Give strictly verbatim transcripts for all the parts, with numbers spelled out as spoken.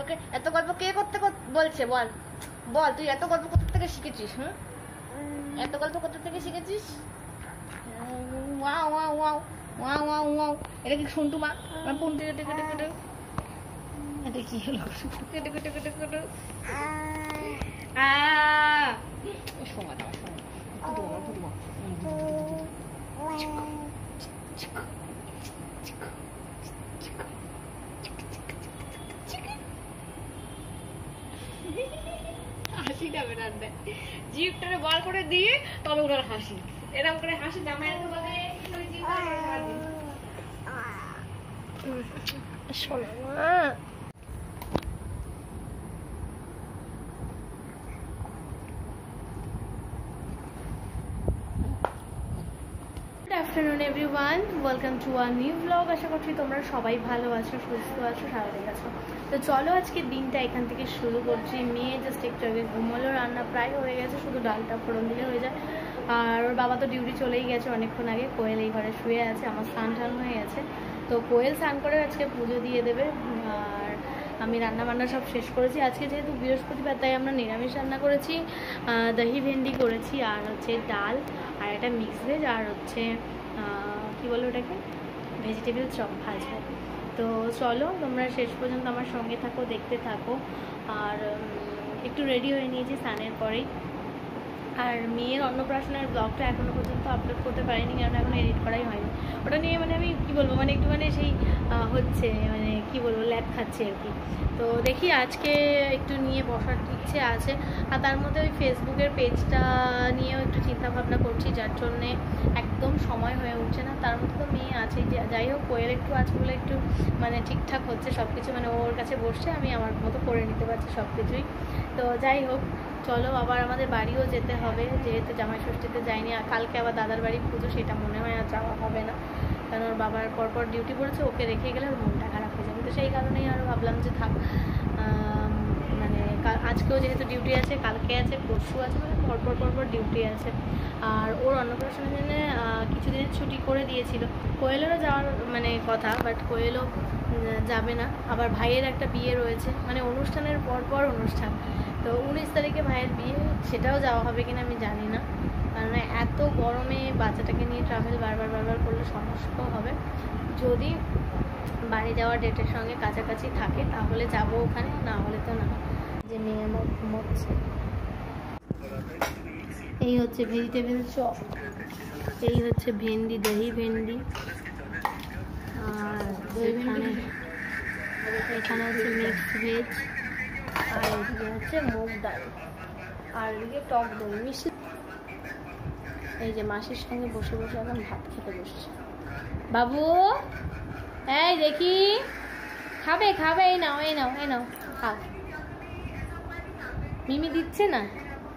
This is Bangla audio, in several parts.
তোকে এত গল্প কে করতে বলছে? বল বল, তুই এত গল্প কোথা থেকে শিখেছিস? হুম, এত গল্প কোথা থেকে শিখেছিস? Wow wow wow wow wow wow. এটা কি শুনটু মা? পুন্টি কেটে কেটে কেটে এটা কি হলো? কেটে কেটে কেটে কেটে আ শোনা দাও, শোনা দুটো দুটো হাসিটা বেরান দেয়, জিভটারে বার করে দিয়ে তবে ওটার হাসি, এরকম করে হাসি জামাই বলে শোনা মা। Afternoon everyone, welcome to a new blog. আশা করছি তোমরা সবাই ভালো আছো, সুস্থ আছো, স্বাভাবিক আছো। তো চলো আজকে দিনটা এখান থেকে শুরু করছি। মেয়ে জাস্ট একটু আগে ঘুমোলো, রান্না প্রায় হয়ে গেছে, শুধু ডালটা ফোড়ন দিলে হয়ে যায়। আর ওর বাবা তো ডিউটি চলেই গেছে অনেকক্ষণ আগে। কোয়েল এই ঘরে শুয়ে আছে, আমার স্নান টান হয়ে গেছে। তো কোয়েল স্নান করে আজকে পুজো দিয়ে দেবে। আর আমি রান্না বান্না সব শেষ করেছি। আজকে যেহেতু বৃহস্পতিবার তাই আমরা নিরামিষ রান্না করেছি, দহি ভেন্ডি করেছি, আর হচ্ছে ডাল, আর একটা মিক্স ভেজ, আর হচ্ছে কী বলো ওটাকে ভেজিটেবল চপ ভাজবো। তো চলো তোমরা শেষ পর্যন্ত আমার সঙ্গে থাকো, দেখতে থাকো। আর একটু রেডি হয়ে নিয়েছি স্নানের পরেই। আর মেয়ের অন্নপ্রাশনের ব্লগটা এখনও পর্যন্ত আপলোড করতে পারিনি, কারণ এখন এডিট করাই হয়নি। ওটা নিয়ে মানে আমি কী বলবো, মানে একটু মানে সেই হচ্ছে মানে কী বলবো ল্যাব খাচ্ছি আর কি। তো দেখি আজকে একটু নিয়ে বসার ইচ্ছে আছে। আর তার মধ্যে ওই ফেসবুকের পেজটা নিয়েও একটু চিন্তাভাবনা করছি, যার জন্যে একদম সময় হয়ে উঠছে না। তার মধ্যে তো মেয়ে আছে, যাই হোক কোয়েল একটু আছে বলে একটু মানে ঠিকঠাক হচ্ছে সব কিছু, মানে ওর কাছে বসে আমি আমার মতো করে নিতে পারছি সব কিছুই। তো যাই হোক চলো, আবার আমাদের বাড়িও যেতে হবে, যেহেতু জামাই ষষ্ঠীতে যাইনি। আর কালকে আবার দাদার বাড়ি পুজো, সেটা মনে হয় আর যাওয়া হবে না, কারণ ওর বাবার পরপর ডিউটি পড়েছে, ওকে রেখে গেলে ওর মনটা খারাপ হয়ে যাবে। তো সেই কারণেই আরও ভাবলাম যে থাক, মানে আজকেও যেহেতু ডিউটি আছে, কালকে আছে, পরশু আছে, মানে পরপর পরপর ডিউটি আছে। আর ওর অন্নপ্রাশনের জন্য কিছুদিনের ছুটি করে দিয়েছিল। কোয়েলেরও যাওয়ার মানে কথা, বাট কোয়েলও যাবে না। আবার ভাইয়ের একটা বিয়ে রয়েছে, মানে অনুষ্ঠানের পরপর অনুষ্ঠান। তো উনিশ তারিখে ভাইয়ের বিয়ে, সেটাও যাওয়া হবে কিনা আমি জানি না, কারণ এত গরমে বাচ্চাটাকে নিয়ে ট্রাভেল বারবার বারবার করলে সমস্যা হবে। যদি বাড়ি যাওয়ার ডেটের সঙ্গে কাছাকাছি থাকে তাহলে যাব ওখানে, না হলে তো না। যে মেয়ে আমার ঘুমোচ্ছে। এই হচ্ছে ভেজিটেবল চপ, এই হচ্ছে ভেন্ডি, দহি ভেন্ডি, আর এখানে এখানে হচ্ছে মিক্স ভেজ, আর এদিকে হচ্ছে মুগ ডাল, আর এদিকে টক দই মিষ্টি। এই যে মাসির সঙ্গে বসে বসে এখন ভাত খেতে বসছে। বাবু এই দেখি, খাবে খাবে, এই নাও এই নাও এই নাও খাও। মিমি দিচ্ছে না,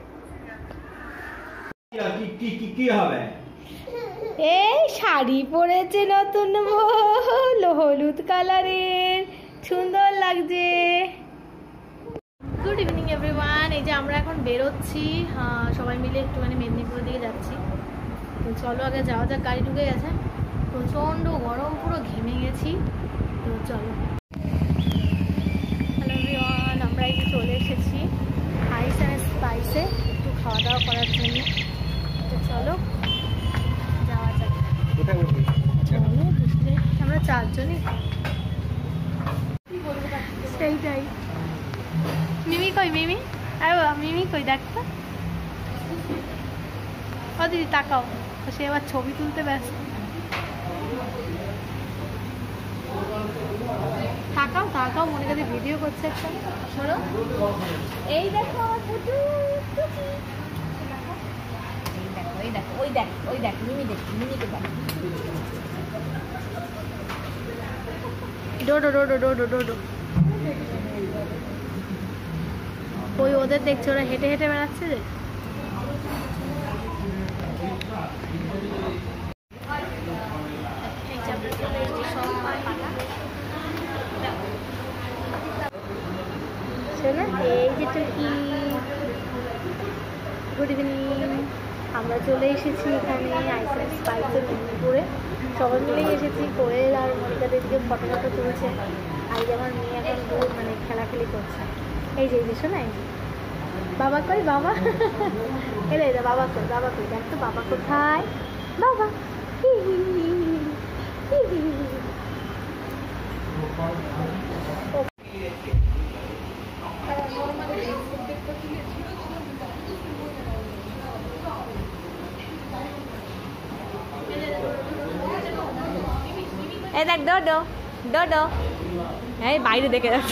এই শাড়ি পরেছে নতুন হলুদ কালারের, সুন্দর লাগছে। গুড ইভিনিং এভরিওয়ান, এই যে আমরা এখন বেরোচ্ছি সবাই মিলে একটুখানি মেদিনীপুর দিকে যাচ্ছি। তো চলো আগে যাওয়া যাক, গাড়ি ঢুকে গেছে, প্রচণ্ড গরম, পুরো ঘেমে গেছি। তো চলো। হ্যালো এভরিওয়ান, আমরা এই চলে এসেছি আইস অ্যান্ড স্পাইসে একটু খাওয়া দাওয়া করার জন্য। তো চলো যাওয়া যাক। চলো, আমরা চারজনই, সেইটাই। মিমি কই মিমি? আরে মিমি কই, দেখতো ও দিদি, তাকাও, সে এবার ছবি তুলতে ব্যস্ত। তাকাও তাকাও, মনে কাছে ভিডিও করছে একটা। শোনো, এই দেখো ওই দেখো ওই দেখ ওই দেখ মিমি, দেখ মিমিকে দেখ। ডোডো ডোডো ডোডো ডোডো, ওই ওদের দেখছে, ওরা হেঁটে হেঁটে বেড়াচ্ছে যে। এই যে টুকি, গুড ইভিনিং। আমরা চলে এসেছি এখানে আইসক্রিম স্পাইসের মেদিনীপুরে, সবাই মিলেই এসেছি। কোয়েল আর মনিকা দিদিকে ফটো ফটো তুলছে, আর এই আমার মেয়ে এখন বহুত মানে খেলাখেলি করছে। এই যে এই যে শোনা, এই যে বাবা কই, বাবা এলে এটা বাবা কই, বাবা কই, দেখ তো বাবা কোথায়, বাবা হি হি হি হি হি হি। এই দেখ ডোডো, ডোডো এই বাইরে দেখে যাচ্ছে,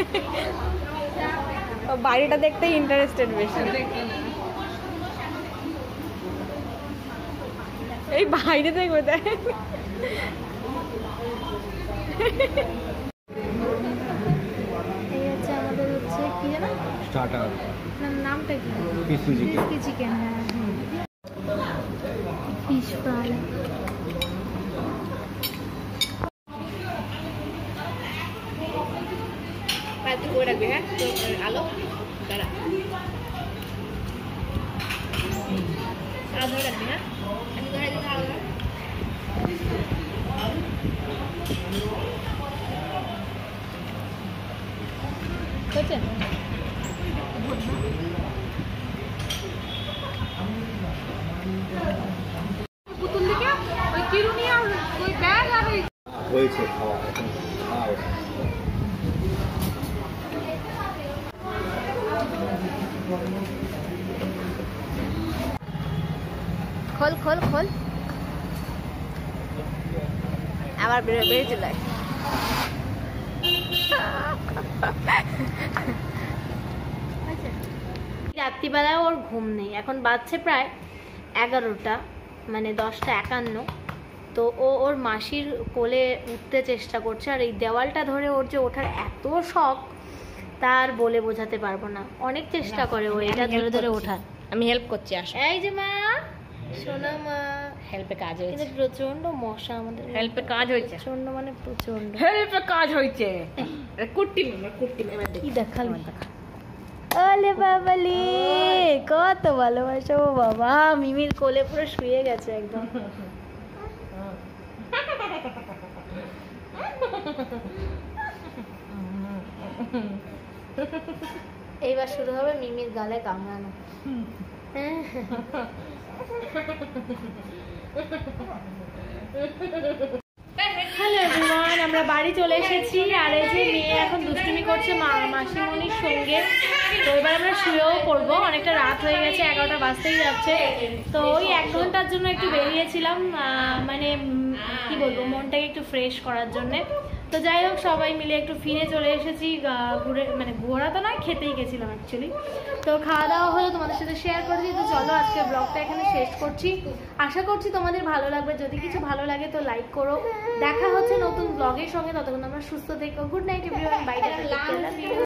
বাইরেটা দেখতে ইন্টারেস্টেড বেশি। এই বাইরে দেখবে, দেখ এই হচ্ছে আমাদের হচ্ছে কি জানো স্টার্টার, নামটা কি, ক্রিসপি চিকেন, ক্রিসপি চিকেন, হ্যাঁ ফিশ ফ্রাই। করে রাখবি, হ্যাঁ আলো দাঁড়া আলো রাখবি, হ্যাঁ আমি ধরে দিতে আলো বুঝছেন। পুতুল দিকে ওই কিরুনি আর ওই ব্যাগ আর ওই হয়েছে খাওয়া এখন খাওয়া। খোল খোল খোল, আবার বেরো বেরিয়ে চলে আসে। রাত্রিবেলায় ওর ঘুম নেই, এখন বাজছে প্রায় এগারোটা, মানে দশটা একান্ন। তো ও ওর মাসির কোলে উঠতে চেষ্টা করছে, আর এই দেওয়ালটা ধরে ওর যে ওঠার এত শখ তার বলে বোঝাতে পারবো না। অনেক চেষ্টা করে ও এটা ধরে ধরে ওঠার। আমি হেল্প করছি, আসো। এই যে মা, সোনা মা, হেল্পে কাজ হয়েছে। প্রচন্ড মশা আমাদের, হেল্পে কাজ হয়েছে, প্রচন্ড মানে প্রচন্ড হেল্পে কাজ হয়েছে। কুট্টি কুট্টি কি দেখাল, দেখা ওলে বাবালি, কত ভালোবাসো বাবা। মিমির কোলে পুরো শুয়ে গেছে একদম। এইবার শুরু হবে মিমির গালে কামড়ানো। হ্যালো এভরিওয়ান, আমরা বাড়ি চলে এসেছি। আর এই যে মেয়ে এখন দুষ্টুমি করছে মা মাসিমণির সঙ্গে। তো এবার আমরা শুয়েও পড়বো, অনেকটা রাত হয়ে গেছে, এগারোটা বাজতেই যাচ্ছে। তো ওই এক ঘন্টার জন্য একটু বেরিয়েছিলাম, মানে কি বলবো, মনটাকে একটু ফ্রেশ করার জন্যে। তো যাই হোক, সবাই মিলে একটু ফিরে চলে এসেছি, ঘুরে মানে ঘোরা তো নয়, খেতেই গেছিলাম অ্যাকচুয়ালি। তো খাওয়া দাওয়া হলো, তোমাদের সাথে শেয়ার করেছি। তো চলো আজকে ব্লগটা এখানে শেষ করছি। আশা করছি তোমাদের ভালো লাগবে, যদি কিছু ভালো লাগে তো লাইক করো। দেখা হচ্ছে নতুন ব্লগের সঙ্গে, ততক্ষণ আমরা সুস্থ থেকো। Good night everyone, by.